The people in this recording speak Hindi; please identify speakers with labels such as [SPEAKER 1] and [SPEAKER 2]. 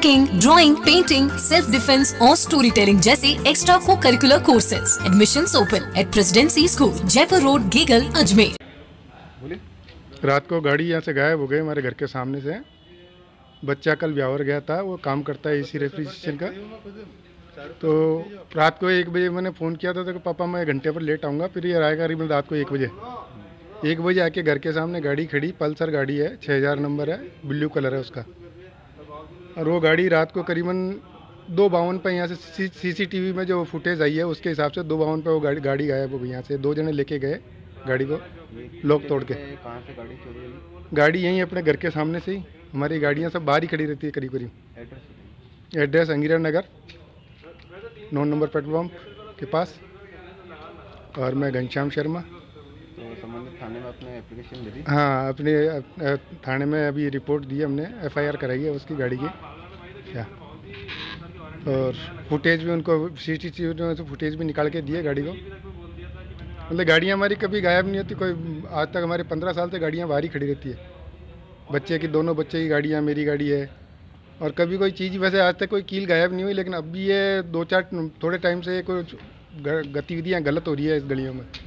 [SPEAKER 1] Cooking, drawing, painting, self defence और स्टोरी टेलिंग जैसे extra cocurricular courses. Admissions open at Presidency School, Jaipur road, Gegal, Ajmer.
[SPEAKER 2] रात को गाड़ी यहाँ से गायब हो गई हमारे घर के सामने से। बच्चा कल ब्यावर गया था, वो काम करता है एसी रेफ्रिजरेशन का। तो रात को 1 बजे मैंने फ़ोन किया था तो पापा मैं घंटे पर लेट आऊँगा, फिर ये आएगा करीबन रात को 1 बजे आके घर के सामने गाड़ी खड़ी, पल्सर गाड़ी है, 6000 नंबर है, ब्लू कलर है उसका। और वो गाड़ी रात को करीबन 2:52 पे यहाँ से सीसीटीवी में जो फुटेज आई है उसके हिसाब से 2:52 पे वो गाड़ी गायब हो गई यहाँ से। 2 जने लेके गए गाड़ी को लॉक तोड़ के।
[SPEAKER 3] कहाँ से गाड़ी चोरी हुई?
[SPEAKER 2] गाड़ी यहीं अपने घर के सामने से ही, हमारी गाड़ियाँ सब बाहर ही खड़ी रहती है करीब करीब। Address Angira Nagar 9 number petrol pump के पास। और मैं घनश्याम शर्मा।
[SPEAKER 3] तो संबंधित थाने में आपने एप्लीकेशन दे दी?
[SPEAKER 2] हाँ, अपने थाने में अभी रिपोर्ट दी हमने, FIR कराई है उसकी गाड़ी की। क्या और फुटेज भी उनको CCTV में से फुटेज भी निकाल के दिए गाड़ी को। मतलब गाड़ियाँ हमारी कभी गायब नहीं होती, कोई आज तक हमारे 15 साल से गाड़ियाँ बाहर ही खड़ी रहती है। बच्चे की, दोनों बच्चे की गाड़ियाँ, मेरी गाड़ी है। और कभी कोई चीज़, वैसे आज तक कोई कील गायब नहीं हुई, लेकिन अब भी ये 2-4 थोड़े टाइम से कुछ गतिविधियाँ गलत हो रही है इस गलियों में।